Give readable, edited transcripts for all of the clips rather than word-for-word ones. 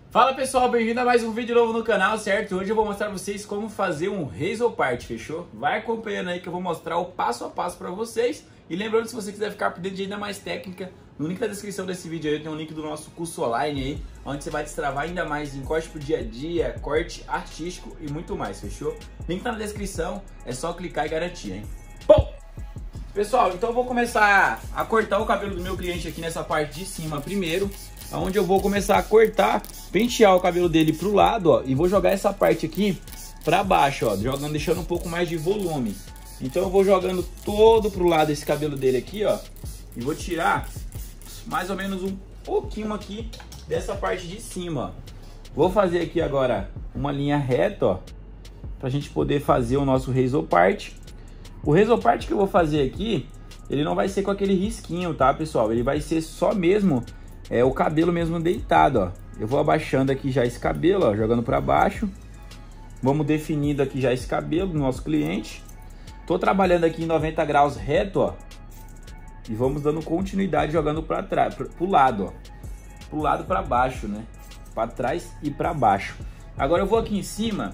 Fala pessoal, bem-vindo a mais um vídeo novo no canal, certo? Hoje eu vou mostrar pra vocês como fazer um razor part, fechou? Vai acompanhando aí que eu vou mostrar o passo a passo pra vocês. E lembrando, se você quiser ficar por dentro de ainda mais técnica, no link da descrição desse vídeo aí tem um link do nosso curso online aí, onde você vai destravar ainda mais em corte pro dia a dia, corte artístico e muito mais, fechou? Link tá na descrição, é só clicar e garantir, hein? Bom, pessoal, então eu vou começar a cortar o cabelo do meu cliente aqui nessa parte de cima primeiro, onde eu vou começar a cortar, pentear o cabelo dele pro lado, ó, e vou jogar essa parte aqui pra baixo, ó, jogando, deixando um pouco mais de volume. Então eu vou jogando todo pro lado esse cabelo dele aqui, ó, e vou tirar mais ou menos um pouquinho aqui dessa parte de cima, ó. Vou fazer aqui agora uma linha reta, ó, pra gente poder fazer o nosso razor part. O razor part que eu vou fazer aqui, ele não vai ser com aquele risquinho, tá, pessoal? Ele vai ser só mesmo o cabelo mesmo deitado, ó. Eu vou abaixando aqui já esse cabelo, ó, jogando para baixo. Vamos definindo aqui já esse cabelo do nosso cliente. Tô trabalhando aqui em 90 graus reto, ó. E vamos dando continuidade jogando para trás, pro lado, ó. Pro lado para baixo, né? Para trás e para baixo. Agora eu vou aqui em cima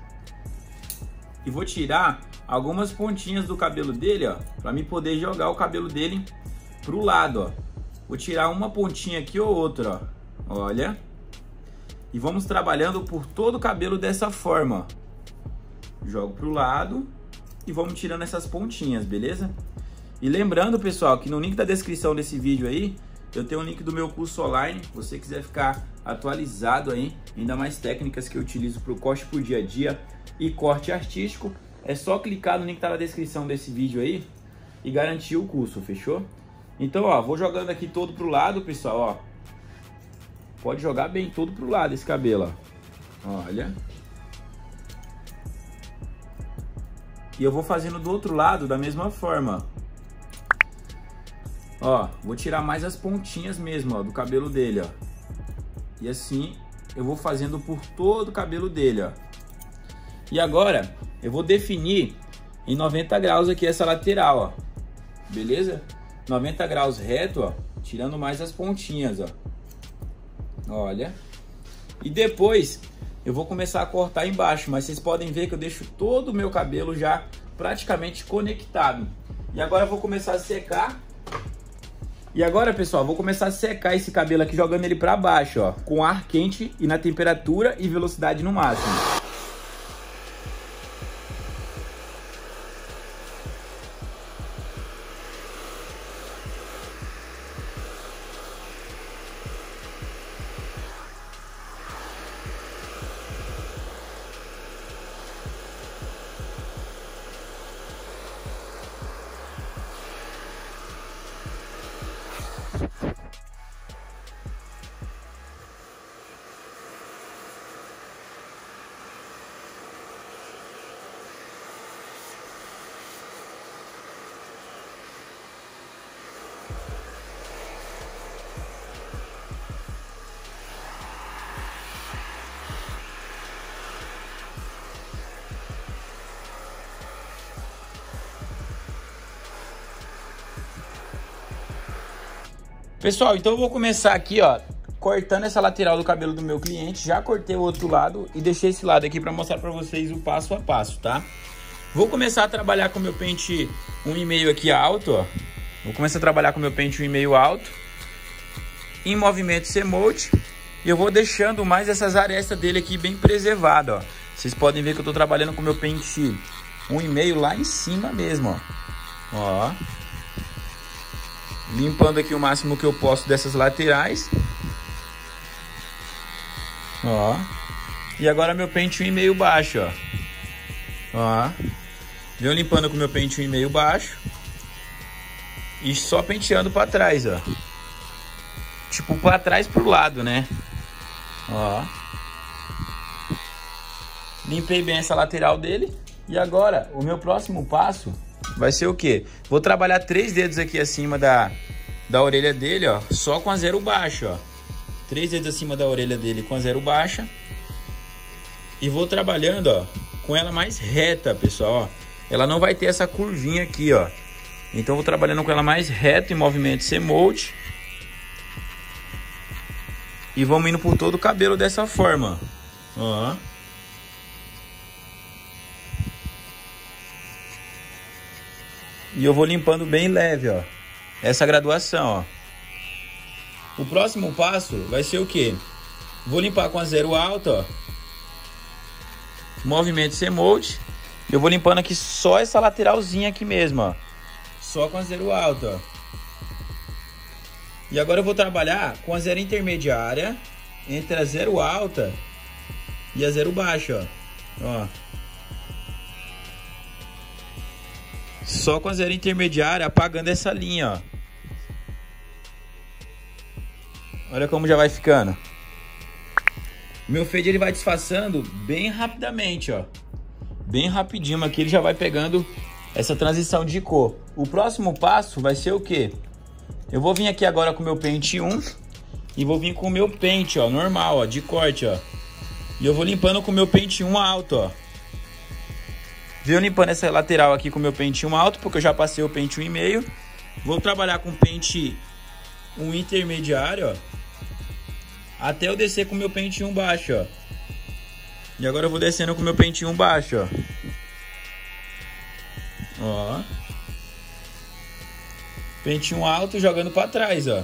e vou tirar algumas pontinhas do cabelo dele, ó, para mim poder jogar o cabelo dele pro lado, ó. Vou tirar uma pontinha aqui ou outra, ó. Olha. E vamos trabalhando por todo o cabelo dessa forma, ó. Jogo pro lado e vamos tirando essas pontinhas, beleza? E lembrando, pessoal, que no link da descrição desse vídeo aí, eu tenho o link do meu curso online. Se você quiser ficar atualizado aí, ainda mais técnicas que eu utilizo pro corte pro dia a dia e corte artístico, é só clicar no link que tá na descrição desse vídeo aí e garantir o curso, fechou? Então, ó, vou jogando aqui todo pro lado, pessoal, ó. Pode jogar bem todo pro lado esse cabelo, ó. Olha. E eu vou fazendo do outro lado da mesma forma, ó. Vou tirar mais as pontinhas mesmo, ó, do cabelo dele, ó. E assim eu vou fazendo por todo o cabelo dele, ó. E agora eu vou definir em 90 graus aqui essa lateral, ó. Beleza? 90 graus reto, ó, tirando mais as pontinhas, ó. Olha. E depois eu vou começar a cortar embaixo, mas vocês podem ver que eu deixo todo o meu cabelo já praticamente conectado. E agora eu vou começar a secar. E agora, pessoal, vou começar a secar esse cabelo aqui jogando ele para baixo, ó, com ar quente e na temperatura e velocidade no máximo. Pessoal, então eu vou começar aqui, ó, cortando essa lateral do cabelo do meu cliente. Já cortei o outro lado e deixei esse lado aqui para mostrar para vocês o passo a passo, tá? Vou começar a trabalhar com o meu pente 1,5 aqui alto, ó. Vou começar a trabalhar com o meu pente 1,5 alto em movimento semote. E eu vou deixando mais essas arestas dele aqui bem preservadas, ó. Vocês podem ver que eu tô trabalhando com o meu pente 1,5 lá em cima mesmo, ó. Ó. Limpando aqui o máximo que eu posso dessas laterais. Ó. E agora meu pente 1,5 baixo, ó. Ó. Venho limpando com meu pente 1,5 baixo. E só penteando pra trás, ó. Tipo, pra trás pro lado, né? Ó. Limpei bem essa lateral dele. E agora, o meu próximo passo vai ser o quê? Vou trabalhar 3 dedos aqui acima da orelha dele, ó, só com a zero baixa, ó. 3 dedos acima da orelha dele com a zero baixa. E vou trabalhando, ó, com ela mais reta, pessoal, ó. Ela não vai ter essa curvinha aqui, ó. Então vou trabalhando com ela mais reta em movimento semote. E vamos indo por todo o cabelo dessa forma. Ó. E eu vou limpando bem leve, ó. Essa graduação, ó. O próximo passo vai ser o quê? Vou limpar com a zero alta, ó. Movimento C-Mold. Eu vou limpando aqui só essa lateralzinha aqui mesmo, ó. Só com a zero alta, ó. E agora eu vou trabalhar com a zero intermediária entre a zero alta e a zero baixa, ó. Só com a zero intermediária apagando essa linha, ó. Olha como já vai ficando. Meu fade ele vai disfarçando bem rapidamente, ó. Bem rapidinho, aqui ele já vai pegando essa transição de cor. O próximo passo vai ser o quê? Eu vou vir aqui agora com o meu pente 1 e vou vir com o meu pente, ó, normal, ó, de corte, ó. E eu vou limpando com o meu pente 1 alto, ó. Venho limpando essa lateral aqui com o meu pente 1 alto, porque eu já passei o pente 1,5. Vou trabalhar com o pente 1 intermediário, ó, até eu descer com o meu pente 1 baixo, ó. E agora eu vou descendo com o meu pente 1 baixo, ó. Ó. Pente 1 alto jogando pra trás, ó.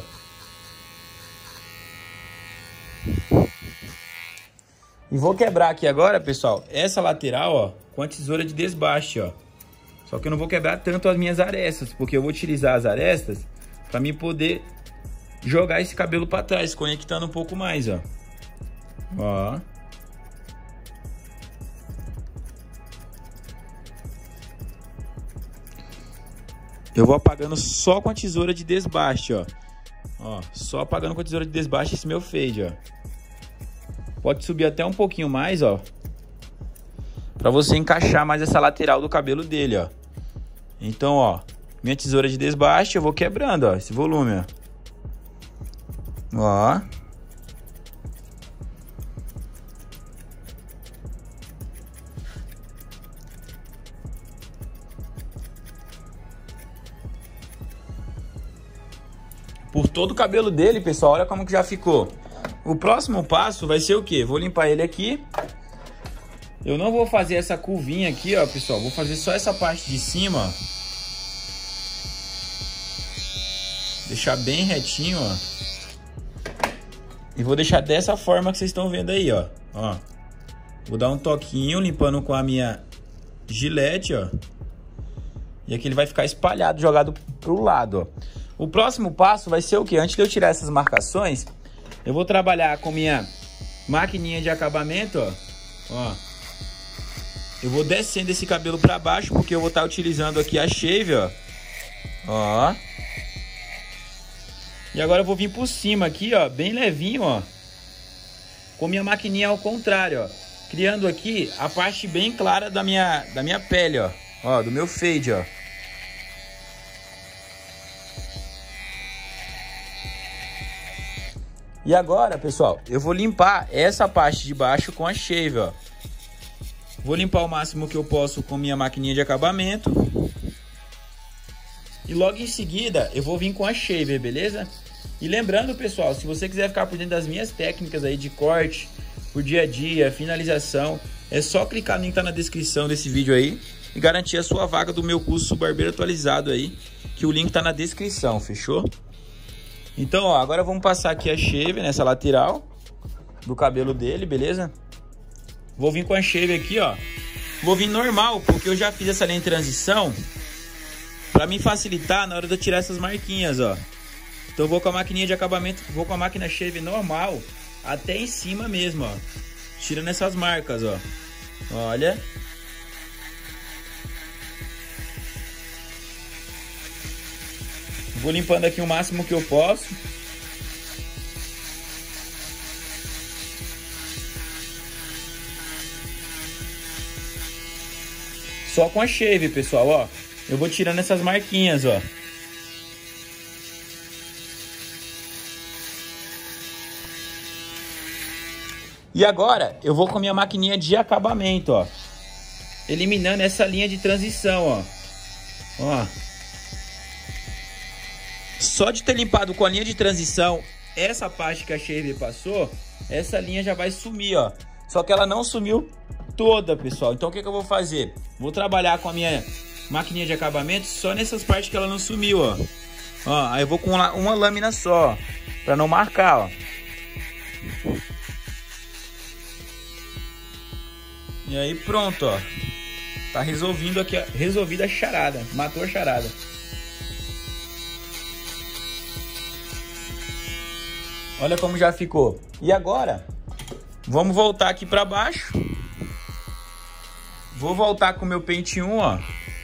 E vou quebrar aqui agora, pessoal, essa lateral, ó, com a tesoura de desbaste, ó. Só que eu não vou quebrar tanto as minhas arestas, porque eu vou utilizar as arestas pra mim poder jogar esse cabelo pra trás, conectando um pouco mais, ó. Ó. Eu vou apagando só com a tesoura de desbaste, ó. Ó, só apagando com a tesoura de desbaste esse meu fade, ó. Pode subir até um pouquinho mais, ó. Pra você encaixar mais essa lateral do cabelo dele, ó. Então, ó, minha tesoura de desbaste, eu vou quebrando, ó, esse volume, ó. Ó. Por todo o cabelo dele, pessoal, olha como que já ficou. O próximo passo vai ser o quê? Vou limpar ele aqui. Eu não vou fazer essa curvinha aqui, ó, pessoal. Vou fazer só essa parte de cima, ó. Deixar bem retinho, ó. E vou deixar dessa forma que vocês estão vendo aí, ó. Ó. Vou dar um toquinho, limpando com a minha gilete, ó. E aqui ele vai ficar espalhado, jogado pro lado, ó. O próximo passo vai ser o quê? Antes de eu tirar essas marcações, eu vou trabalhar com minha maquininha de acabamento, ó. Ó. Eu vou descendo esse cabelo para baixo, porque eu vou estar utilizando aqui a shave, ó. Ó. E agora eu vou vir por cima aqui, ó, bem levinho, ó. Com minha maquininha ao contrário, ó. Criando aqui a parte bem clara da minha pele, ó. Ó, do meu fade, ó. E agora, pessoal, eu vou limpar essa parte de baixo com a shave, ó. Vou limpar o máximo que eu posso com minha maquininha de acabamento. E logo em seguida, eu vou vir com a shaver, beleza? E lembrando, pessoal, se você quiser ficar por dentro das minhas técnicas aí de corte, por dia a dia, finalização, é só clicar no link que tá na descrição desse vídeo aí e garantir a sua vaga do meu curso barbeiro atualizado aí, que o link tá na descrição, fechou? Então, ó, agora vamos passar aqui a shave nessa lateral do cabelo dele, beleza? Vou vir com a shave aqui, ó. Vou vir normal, porque eu já fiz essa linha de transição pra me facilitar na hora de eu tirar essas marquinhas, ó. Então eu vou com a maquininha de acabamento, vou com a máquina shave normal até em cima mesmo, ó. Tirando essas marcas, ó. Olha. Vou limpando aqui o máximo que eu posso. Só com a shave, pessoal, ó. Eu vou tirando essas marquinhas, ó. E agora, eu vou com a minha maquininha de acabamento, ó. Eliminando essa linha de transição, ó. Ó. Só de ter limpado com a linha de transição essa parte que a Shaver passou, essa linha já vai sumir, ó. Só que ela não sumiu toda, pessoal. Então o que eu vou fazer? Vou trabalhar com a minha maquininha de acabamento só nessas partes que ela não sumiu, ó. Ó, aí eu vou com uma lâmina só, pra não marcar, ó. E aí pronto, ó. Tá resolvido aqui, resolvida a charada. Matou a charada. Olha como já ficou. E agora, vamos voltar aqui pra baixo. Vou voltar com o meu pente 1, ó.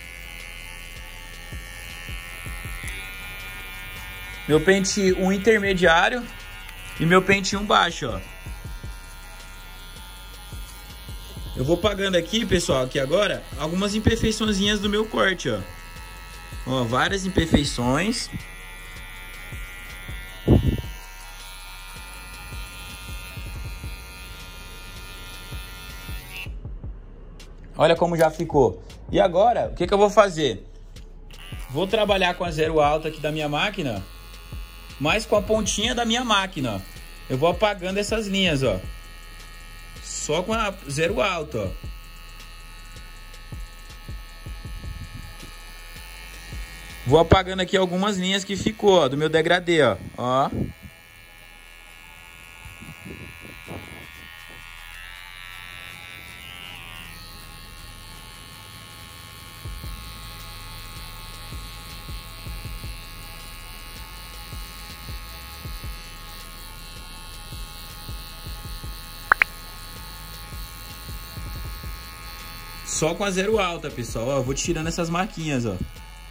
Meu pente 1 intermediário e meu pente 1 baixo, ó. Eu vou pagando aqui, pessoal, aqui agora, algumas imperfeiçõezinhas do meu corte, ó. Ó, várias imperfeições. Olha como já ficou. E agora, o que eu vou fazer? Vou trabalhar com a zero alta aqui da minha máquina, mas com a pontinha da minha máquina, ó. Eu vou apagando essas linhas, ó. Só com a zero alta, ó. Vou apagando aqui algumas linhas que ficou, ó, do meu degradê, ó. Ó. Só com a zero alta, pessoal. Ó, eu vou tirando essas marquinhas, ó.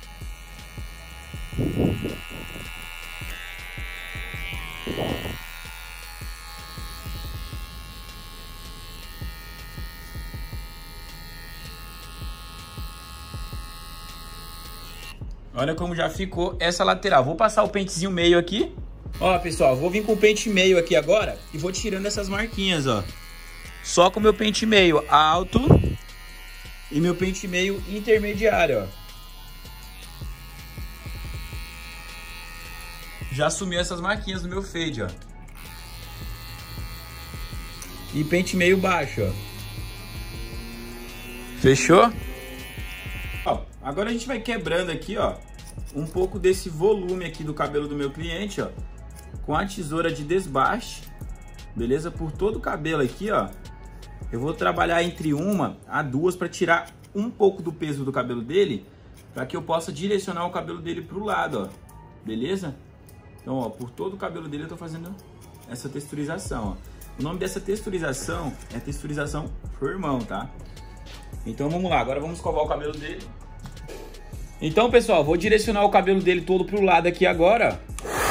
Olha como já ficou essa lateral. Vou passar o pentezinho meio aqui. Ó, pessoal, vou vir com o pente meio aqui agora e vou tirando essas marquinhas, ó. Só com o meu pente meio alto e meu pente meio intermediário, ó. Já sumiu essas marquinhas do meu fade, ó. E pente meio baixo, ó. Fechou? Ó, agora a gente vai quebrando aqui, ó, um pouco desse volume aqui do cabelo do meu cliente, ó, com a tesoura de desbaste, beleza? Por todo o cabelo aqui, ó. Eu vou trabalhar entre 1 a 2 para tirar um pouco do peso do cabelo dele, para que eu possa direcionar o cabelo dele para o lado, ó. Beleza? Então, ó, por todo o cabelo dele eu tô fazendo essa texturização, ó. O nome dessa texturização é texturização formão, tá? Então vamos lá, agora vamos escovar o cabelo dele. Então, pessoal, vou direcionar o cabelo dele todo pro lado aqui agora.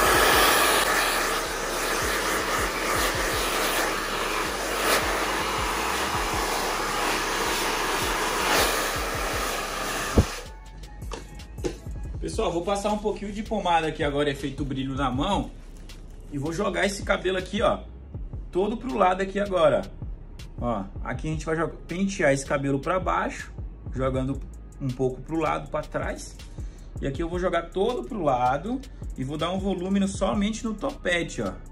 Pessoal, vou passar um pouquinho de pomada aqui agora, efeito brilho na mão. E vou jogar esse cabelo aqui, ó, todo pro lado aqui agora. Ó, aqui a gente vai pentear esse cabelo pra baixo, jogando um pouco pro lado, pra trás. E aqui eu vou jogar todo pro lado e vou dar um volume somente no topete, ó.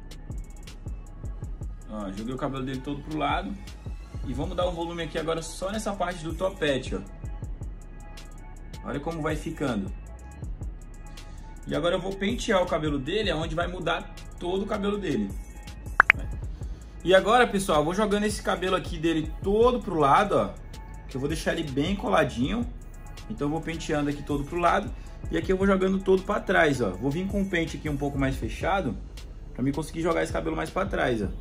Ó, joguei o cabelo dele todo pro lado. E vamos dar um volume aqui agora só nessa parte do topete, ó. Olha como vai ficando. E agora eu vou pentear o cabelo dele, aonde vai mudar todo o cabelo dele. E agora, pessoal, eu vou jogando esse cabelo aqui dele todo pro lado, ó. Que eu vou deixar ele bem coladinho. Então eu vou penteando aqui todo pro lado. E aqui eu vou jogando todo pra trás, ó. Vou vir com o pente aqui um pouco mais fechado, pra mim conseguir jogar esse cabelo mais pra trás, ó.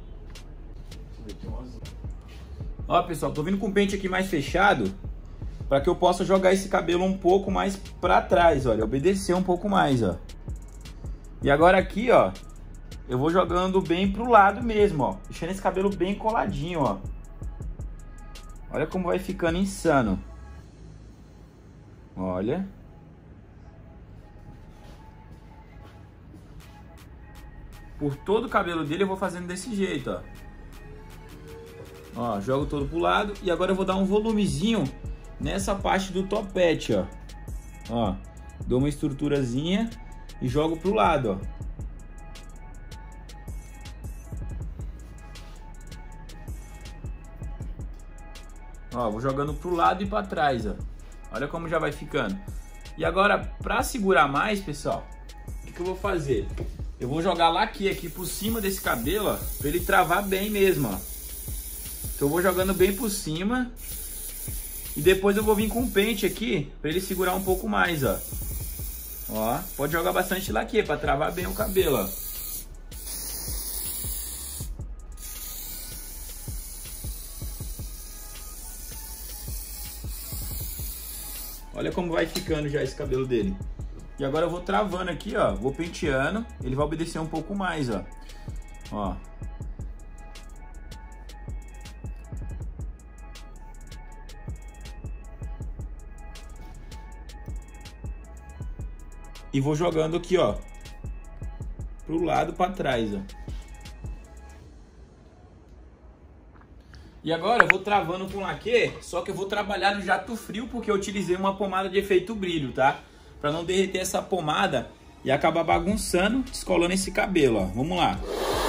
Ó, pessoal, tô vindo com o pente aqui mais fechado, para que eu possa jogar esse cabelo um pouco mais para trás, olha, obedecer um pouco mais, ó. E agora aqui, ó, eu vou jogando bem pro lado mesmo, ó, deixando esse cabelo bem coladinho, ó. Olha como vai ficando insano. Olha. Por todo o cabelo dele eu vou fazendo desse jeito, ó. Ó, jogo todo pro lado e agora eu vou dar um volumezinho nessa parte do topete, ó. Ó, dou uma estruturazinha e jogo pro lado, ó. Ó, vou jogando pro lado e pra trás, ó. Olha como já vai ficando. E agora, pra segurar mais, pessoal, o que eu vou fazer? Eu vou jogar laque aqui por cima desse cabelo, ó, pra ele travar bem mesmo, ó. Então eu vou jogando bem por cima. E depois eu vou vir com um pente aqui, pra ele segurar um pouco mais, ó. Ó, pode jogar bastante laque pra travar bem o cabelo, ó. Olha como vai ficando já esse cabelo dele. E agora eu vou travando aqui, ó. Vou penteando. Ele vai obedecer um pouco mais, ó. Ó. E vou jogando aqui, ó. Pro lado, pra trás, ó. E agora eu vou travando com laque, só que eu vou trabalhar no jato frio porque eu utilizei uma pomada de efeito brilho, tá? Pra não derreter essa pomada e acabar bagunçando, descolando esse cabelo, ó. Vamos lá.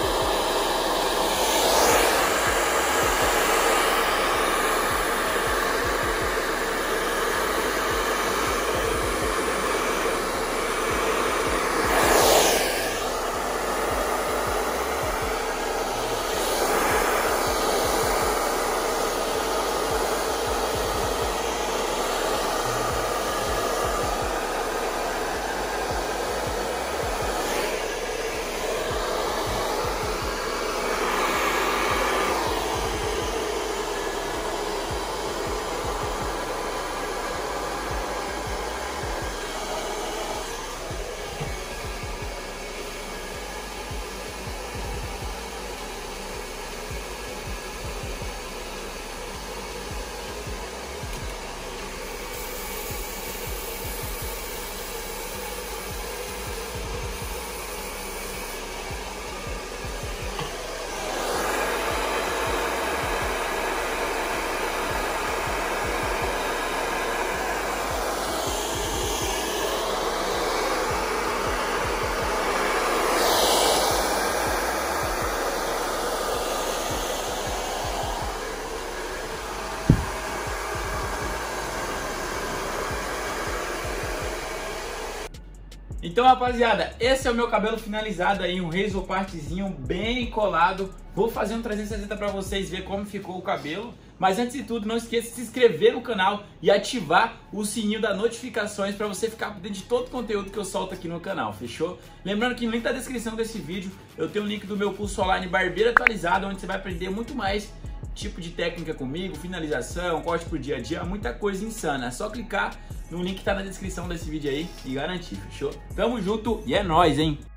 Então, rapaziada, esse é o meu cabelo finalizado aí, um razor partzinho bem colado. Vou fazer um 360 para vocês ver como ficou o cabelo. Mas antes de tudo, não esqueça de se inscrever no canal e ativar o sininho das notificações para você ficar por dentro de todo o conteúdo que eu solto aqui no canal, fechou? Lembrando que no link da descrição desse vídeo eu tenho o link do meu curso online Barbeiro Atualizado, onde você vai aprender muito mais tipo de técnica comigo, finalização, corte pro dia a dia, muita coisa insana. É só clicar no link que tá na descrição desse vídeo aí e garantir, fechou? Tamo junto e é nóis, hein?